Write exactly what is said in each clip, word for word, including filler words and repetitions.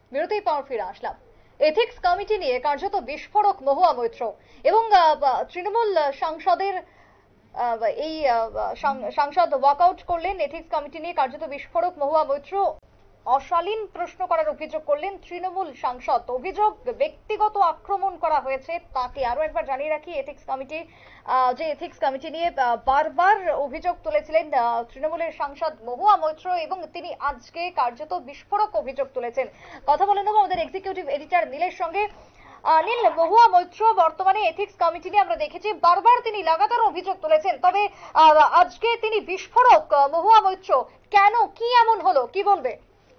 বিরতির পর ফিরে আসলাম। এথিক্স কমিটি নিয়ে কার্যত বিস্ফোরক মহুয়া মৈত্র এবং তৃণমূল সাংসদের এই সাংসদ ওয়াকআউট করলেন। এথিক্স কমিটি নিয়ে কার্যত বিস্ফোরক মহুয়া মৈত্র অশালীন প্রশ্ন করার অভিযোগ করলেন তৃণমূল সাংসদ। অভিযোগ ব্যক্তিগত আক্রমণ করা হয়েছে তাকে। আরো একবার জানিয়ে রাখি, এথিক্স কমিটি যে এথিক্স কমিটি নিয়ে বারবার অভিযোগ তুলেছিলেন তৃণমূলের সাংসদ মহুয়া মৈত্র এবং তিনি আজকে কার্যত বিস্ফোরক অভিযোগ তুলেছেন। কথা বলে নেব আমাদের এক্সিকিউটিভ এডিটর নীলের সঙ্গে। নীল, মহুয়া মৈত্র বর্তমানে এথিক্স কমিটি নিয়ে আমরা দেখেছি বারবার তিনি লাগাতার অভিযোগ তুলেছেন, তবে আজকে তিনি বিস্ফোরক মহুয়া মৈত্র কেন, কি এমন হলো, কি বলবে?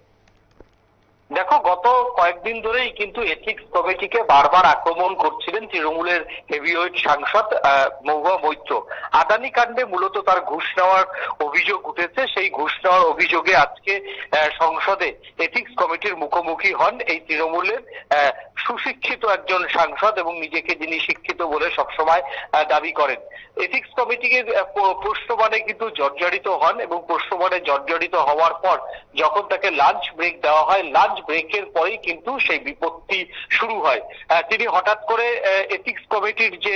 দেখো, গত কয়েকদিন ধরেই কিন্তু এথিক্স কমিটিকে বারবার আক্রমণ করছিলেন তৃণমূলের হেভিওয়েট সাংসদ মহুয়া মৈত্র। আদানি কাণ্ডে মূলত তার ঘুষ নেওয়ার অভিযোগ উঠেছে। সেই ঘুষ নেওয়ার অভিযোগে আজকে সংসদে এথিক্স কমিটির মুখোমুখি হন এই তৃণমূলের সুশিক্ষিত একজন সাংসদ এবং নিজেকে যিনি শিক্ষিত বলে সবসময় দাবি করেন। এথিক্স কমিটিকে প্রশ্নবাণে কিন্তু জর্জরিত হন এবং প্রশ্নবাণে জর্জরিত হওয়ার পর যখন তাকে লাঞ্চ ব্রেক দেওয়া হয়, লাঞ্চ ব্রেকের পরেই কিন্তু সেই বিপত্তি শুরু হয়। তিনি হঠাৎ করে এথিক্স কমিটির যে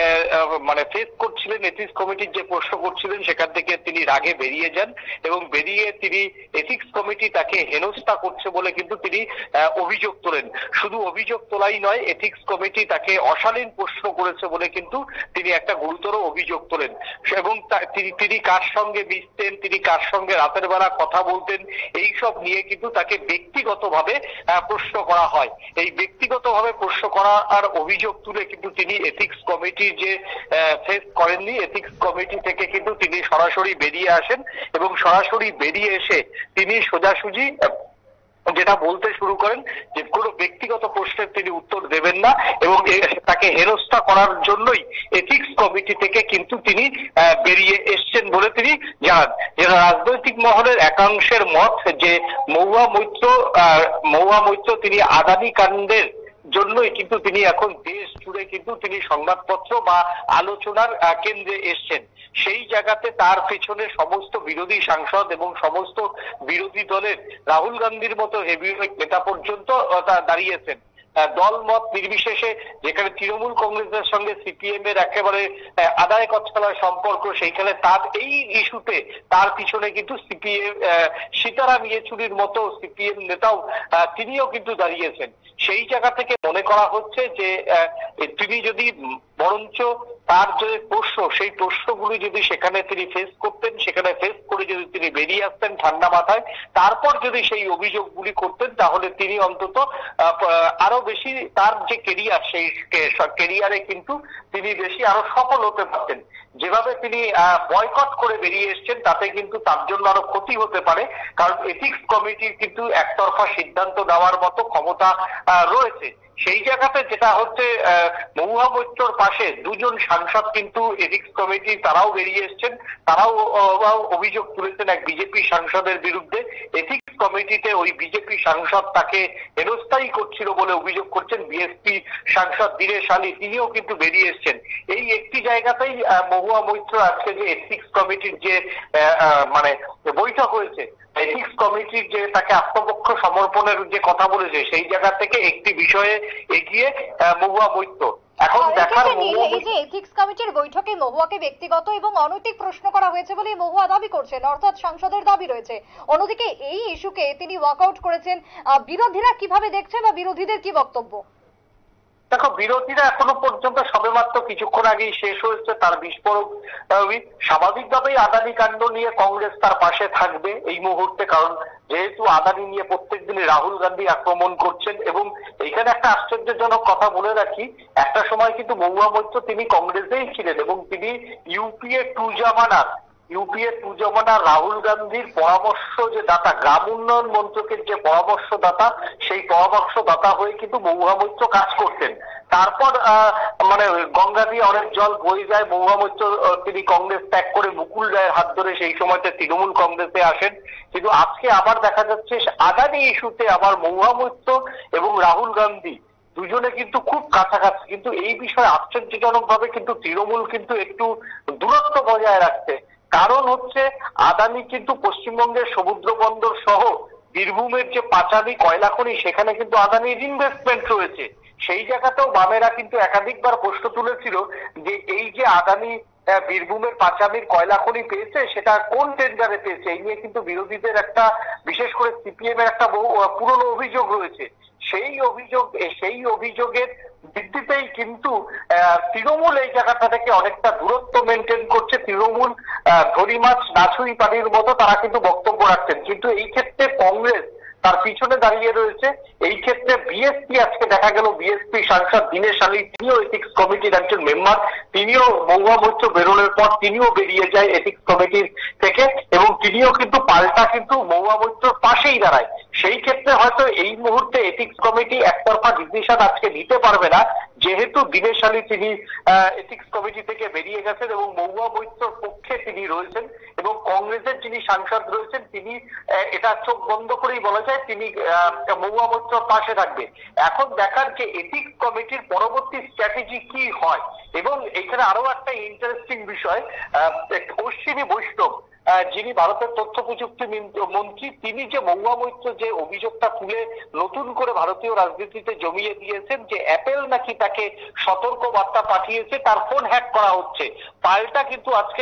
মানে ফেস করছিলেন, এথিক্স কমিটির যে প্রশ্ন করছিলেন সেখান থেকে তিনি রাগে বেরিয়ে যান এবং বেরিয়ে তিনি এথিক্স কমিটি তাকে হেনস্থা করছে বলে কিন্তু তিনি অভিযোগ তোলেন। শুধু অভিযোগ তোলাই নয়, এথিক্স কমিটি তাকে অশালীন প্রশ্ন করেছে বলে কিন্তু তিনি একটা গুরুতর অভিযোগ তোলেন এবং তিনি কার সঙ্গে মিশতেন, তিনি কার সঙ্গে রাতের বেলা কথা বলতেন, এইসব নিয়ে কিন্তু তাকে ব্যক্তিগত ভাবে প্রশ্ন করা হয়। এই ব্যক্তিগত ভাবে প্রশ্ন করার অভিযোগ তুলে কিন্তু তিনি এথিক্স কমিটি যে ফেস করেননি, এথিক্স কমিটি থেকে কিন্তু তিনি সরাসরি বেরিয়ে আসেন এবং সরাসরি বেরিয়ে এসে তিনি সোজাসুজি যেটা বলতে শুরু করেন যে কোনো ব্যক্তিগত প্রশ্নের তিনি উত্তর দেবেন না এবং তাকে হেনস্থা করার জন্যই এথিক্স কমিটি থেকে কিন্তু তিনি বেরিয়ে এসছেন বলে তিনি জানান। যেটা রাজনৈতিক মহলের একাংশের মত যে মহুয়া মৈত্র মহুয়া মৈত্র তিনি আদানি কাণ্ডের জন্যই কিন্তু তিনি এখন দেশ জুড়ে কিন্তু তিনি সংবাদপত্র বা আলোচনার কেন্দ্রে এসছেন। সেই জায়গাতে তার পেছনে সমস্ত বিরোধী সাংসদ এবং সমস্ত বিরোধী দলের রাহুল গান্ধীর মতো হেভিওয়েট নেতা পর্যন্ত দাঁড়িয়েছেন। দল মত নির্বিশেষে, যেখানে তৃণমূল কংগ্রেসের সঙ্গে সিপিএম এর একেবারে আদায় কচ্ছলার সম্পর্ক, সেইখানে তার এই ইস্যুতে তার পিছনে কিন্তু সিপিএম সীতারাম ইয়েচুরির মতো সিপিএম নেতাও তিনিও কিন্তু দাঁড়িয়েছেন। সেই জায়গা থেকে মনে করা হচ্ছে যে তিনি যদি বরঞ্চ তার যে প্রশ্ন, সেই প্রশ্নগুলি যদি সেখানে তিনি ফেস করতেন, সেখানে ফেস করে যদি তিনি বেরিয়ে আসতেন ঠান্ডা মাথায়, তারপর যদি সেই অভিযোগগুলি করতেন, তাহলে তিনি অন্তত আরো বেশি তার যে কেরিয়ার, সেই কেরিয়ারে কিন্তু তিনি বেশি আরো সফল হতে পারতেন। যেভাবে তিনি বয়কট করে বেরিয়ে এসছেন তাতে কিন্তু তার জন্য আরো ক্ষতি হতে পারে, কারণ এথিক্স কমিটির কিন্তু একতরফা সিদ্ধান্ত নেওয়ার মতো ক্ষমতা রয়েছে। সেই জায়গাতে যেটা হচ্ছে, মহুয়া মৈত্রর পাশে দুজন সাংসদ কিন্তু এথিক্স কমিটি তারাও বেরিয়ে এসছেন, তারাও অভিযোগ তুলেছেন এক বিজেপি সাংসদের বিরুদ্ধে। এথিক্স কমিটিতে ওই বিজেপি সাংসদ তাকে হেনস্থাই করছিল বলে অভিযোগ করছেন বিএসপি সাংসদ দীনেশ আলী, তিনিও কিন্তু বেরিয়ে এসছেন। এই একটি জায়গাতেই মহুয়া মৈত্র আজকে যে এথিক্স কমিটির যে মানে বৈঠক হয়েছে, এথিক্স কমিটির যে তাকে আত্মপক্ষ সমর্পণের যে কথা বলেছে, সেই জায়গা থেকে একটি বিষয়ে এগিয়ে মহুয়া মৈত্র। এখন দেখার এই যে এথিক্স কমিটির বৈঠকে মহুয়াকে ব্যক্তিগত এবং অনৈতিক প্রশ্ন করা হয়েছে বলে মহুয়া দাবি করছেন, অর্থাৎ সাংসদের দাবি রয়েছে। অন্যদিকে এই ইস্যুকে তিনি ওয়াকআউট করেছেন। বিরোধীরা কিভাবে দেখছেন বা বিরোধীদের কি বক্তব্য? দেখো, বিরোধীরা এখনো পর্যন্ত সবেমাত্র কিছুক্ষণ আগেই শেষ হয়েছে তার বিস্ফোরক। স্বাভাবিকভাবেই আদানি কাণ্ড নিয়ে কংগ্রেস তার পাশে থাকবে এই মুহূর্তে, কারণ যেহেতু আদানি নিয়ে প্রত্যেক দিনই রাহুল গান্ধী আক্রমণ করছেন। এবং এখানে একটা আশ্চর্যজনক কথা বলে রাখি, একটা সময় কিন্তু মহুয়া মৈত্র তিনি কংগ্রেসেই ছিলেন এবং তিনি ইউপিএ টু জামানার ইউপিএ টু জমানার রাহুল গান্ধীর পরামর্শ যে দাতা, গ্রাম উন্নয়ন মন্ত্রকের যে পরামর্শদাতা, সেই পরামর্শদাতা হয়ে কিন্তু মহুয়া মৈত্র কাজ করতেন। তারপর মানে গঙ্গা দিয়ে অনেক জল বয়ে যায়, মহুয়া মৈত্র তিনি কংগ্রেস ত্যাগ করে মুকুল রায়ের হাত ধরে সেই সময়তে তৃণমূল কংগ্রেসে আসেন। কিন্তু আজকে আবার দেখা যাচ্ছে আদানি ইস্যুতে আবার মহুয়া মৈত্র এবং রাহুল গান্ধী দুজনে কিন্তু খুব কাছাকাছি। কিন্তু এই বিষয়ে আশ্চর্যজনক ভাবে কিন্তু তৃণমূল কিন্তু একটু দূরত্ব বজায় রাখছে। কারণ হচ্ছে আদানি কিন্তু পশ্চিমবঙ্গের সমুদ্র বন্দর সহ বীরভূমের যে পাঁচালি কয়লা খনি সেখানে কিন্তু আদানির ইনভেস্টমেন্ট রয়েছে। সেই জায়গাতেও বামেরা কিন্তু একাধিকবার প্রশ্ন তুলেছিল যে এই যে আদানি বীরভূমের পাঁচালির কয়লা খনি পেয়েছে সেটা কোন টেন্ডারে পেয়েছে, এই নিয়ে কিন্তু বিরোধীদের একটা, বিশেষ করে সিপিএম এর একটা বহু পুরনো অভিযোগ রয়েছে। সেই অভিযোগ সেই অভিযোগের ভিত্তিতেই কিন্তু তৃণমূল এই জায়গাটা থেকে অনেকটা দূরত্ব মেনটেন করছে। তৃণমূল ধরি মাছ নাছুই পানির মতো তারা কিন্তু বক্তব্য রাখছেন, কিন্তু এই ক্ষেত্রে কংগ্রেস তার পিছনে দাঁড়িয়ে রয়েছে। এই ক্ষেত্রে বিএসপি, আজকে দেখা গেল বিএসপি সাংসদ দীনেশ আলী তিনিও এথিক্স কমিটির একজন মেম্বার, তিনিও মহুয়া মৈত্র বেরোনোর পর তিনিও বেরিয়ে যায় এথিক্স কমিটির থেকে এবং তিনিও কিন্তু পাল্টা কিন্তু মহুয়া মৈত্রর পাশেই দাঁড়ায়। সেই ক্ষেত্রে হয়তো এই মুহূর্তে এথিক্স কমিটি একতরফা ডিসিশন আজকে নিতে পারবে না, যেহেতু দীনেশ আলী তিনি এথিক্স কমিটি থেকে বেরিয়ে গেছেন এবং মহুয়া মৈত্রর পক্ষে তিনি রয়েছেন এবং কংগ্রেসের যিনি সাংসদ রয়েছেন তিনি এটা চোখ বন্ধ করেই বলা যায় তিনি মহুয়া মৈত্রর পাশে থাকবে। এখন দেখার যে এথিক্স কমিটির পরবর্তী স্ট্র্যাটেজি কি হয়। এবং এখানে আরো একটা ইন্টারেস্টিং বিষয়, অশ্বিনী বৈষ্ণব যিনি ভারতের তথ্য প্রযুক্তি মন্ত্রী, তিনি যে মহুয়া মৈত্র যে অভিযোগটা তুলে নতুন করে ভারতীয় রাজনীতিতে জমিয়ে দিয়েছেন যে অ্যাপেল নাকি তাকে সতর্ক বার্তা পাঠিয়েছে, তার ফোন হ্যাক করা হচ্ছে। পাল্টা কিন্তু আজকে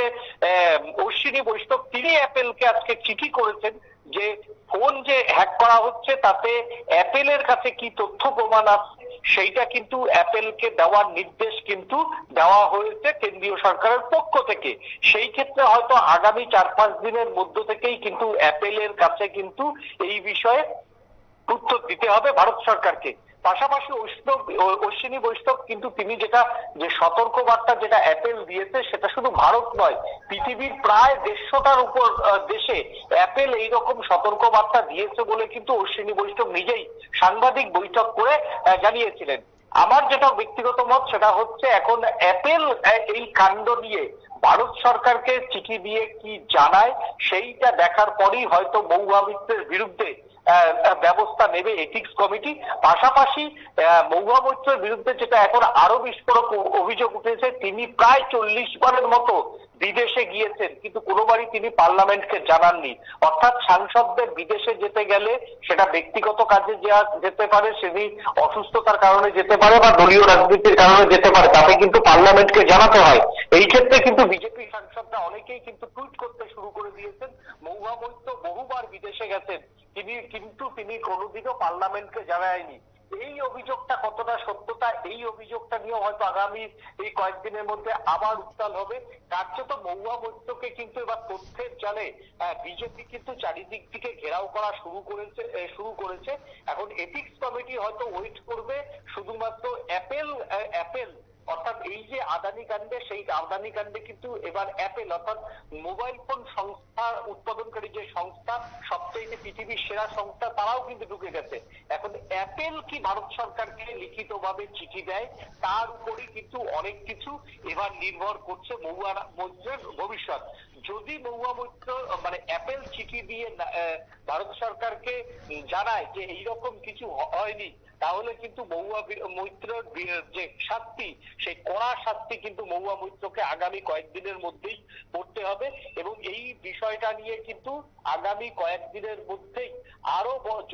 অশ্বিনী বৈষ্ণব তিনি অ্যাপেলকে আজকে চিঠি করেছেন যে ফোন যে হ্যাক করা হচ্ছে তাতে অ্যাপেলের কাছে কি তথ্য প্রমাণ আছে সেইটা কিন্তু অ্যাপেলকে দেওয়ার নির্দেশ কিন্তু দেওয়া হয়েছে কেন্দ্রীয় সরকারের পক্ষ থেকে। সেই ক্ষেত্রে হয়তো আগামী চার পাঁচ দিনের মধ্য থেকেই কিন্তু অ্যাপেলের কাছে কিন্তু এই বিষয়ে উত্তর দিতে হবে ভারত সরকারকে। পাশাপাশি বৈষ্ণব অশ্বিনী বৈষ্ণব কিন্তু তিনি যেটা যে সতর্ক বার্তা যেটা অ্যাপেল দিয়েছে সেটা শুধু ভারত নয়, পৃথিবীর প্রায় দেড়শোটার উপর দেশে অ্যাপেল এইরকম সতর্ক বার্তা দিয়েছে বলে কিন্তু অশ্বিনী বৈষ্ণব নিজেই সাংবাদিক বৈঠক করে জানিয়েছিলেন। আমার যেটা ব্যক্তিগত মত সেটা হচ্ছে এখন অ্যাপেল এই কাণ্ড নিয়ে ভারত সরকারকে চিঠি দিয়ে কি জানায় সেইটা দেখার পরেই হয়তো মহুয়া মৈত্রের বিরুদ্ধে ব্যবস্থা নেবে এথিক্স কমিটি। পাশাপাশি মহুয়া মৈত্রের বিরুদ্ধে যেটা এখন আরো বিস্ফোরক অভিযোগ উঠেছে, তিনি প্রায় চল্লিশ বারের মতো বিদেশে গিয়েছেন কিন্তু কোনোবারই তিনি পার্লামেন্টকে জানাননি। অর্থাৎ সাংসদদের বিদেশে যেতে গেলে সেটা ব্যক্তিগত কাজে যেতে পারে, সেটি অসুস্থতার কারণে যেতে পারে বা দলীয় রাজনীতির কারণে যেতে পারে, তাতে কিন্তু পার্লামেন্টকে জানাতে হয়। এই ক্ষেত্রে কিন্তু বিজেপি সাংসদরা অনেকেই কিন্তু টুইট করতে শুরু করে দিয়েছেন মহুয়া মৈত্র বহুবার বিদেশে গেছেন তিনি কিন্তু তিনি কোনোদিনও পার্লামেন্টকে জানায়নি। এই অভিযোগটা কতটা সত্যতা, এই অভিযোগটা নিয়ে হয়তো আগামী এই কয়েকদিনের মধ্যে আবার উত্তাল হবে। কার্যত মহুয়া মৈত্রকে কিন্তু এবার তথ্যের জালে বিজেপি কিন্তু চারিদিক থেকে ঘেরাও করা শুরু করেছে শুরু করেছে এখন এথিক্স কমিটি হয়তো ওয়েট করবে শুধুমাত্র অ্যাপেল অ্যাপেল অর্থাৎ এই যে আদানি কাণ্ডে, সেই আদানি কাণ্ডে কিন্তু এবার অ্যাপেল অর্থাৎ মোবাইল ফোন সংস্থা উৎপাদনকারী যে সংস্থা, সবচেয়ে পৃথিবীর সেরা সংস্থা, তারাও কিন্তু ঢুকে গেছে। এখন অ্যাপেল কি ভারত সরকারকে লিখিতভাবে চিঠি দেয় তার উপরই কিন্তু অনেক কিছু এবার নির্ভর করছে মহুয়া মৈত্রের ভবিষ্যৎ। যদি মহুয়া মৈত্র মানে অ্যাপেল চিঠি দিয়ে ভারত সরকারকে জানায় যে এইরকম কিছু হয়নি, তাহলে কিন্তু মহুয়া মৈত্রের যে শাস্তি, সেই কড়া শাস্তি কিন্তু মহুয়া মৈত্রকে আগামী কয়েকদিনের মধ্যেই পড়তে হবে এবং এই বিষয়টা নিয়ে কিন্তু আগামী কয়েকদিনের মধ্যেই আরো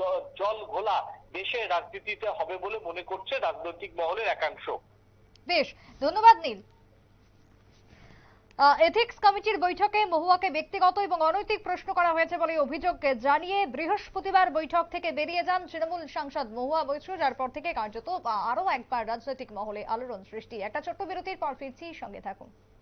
জল ঘোলা দেশের রাজনীতিতে হবে বলে মনে করছে রাজনৈতিক মহলের একাংশ। বেশ, ধন্যবাদ নীল। এথিক্স কমিটির বৈঠকে মহুয়াকে ব্যক্তিগত এবং অনৈতিক প্রশ্ন করা হয়েছে বলে অভিযোগ জানিয়ে বৃহস্পতিবার বৈঠক থেকে বেরিয়ে যান তৃণমূল সাংসদ মহুয়া মৈত্র, যার পর থেকে কার্যত আরো একবার রাজনৈতিক মহলে আলোড়ন সৃষ্টি। একটা ছোট্ট বিরতির পর ফিরছি, সঙ্গে থাকুন।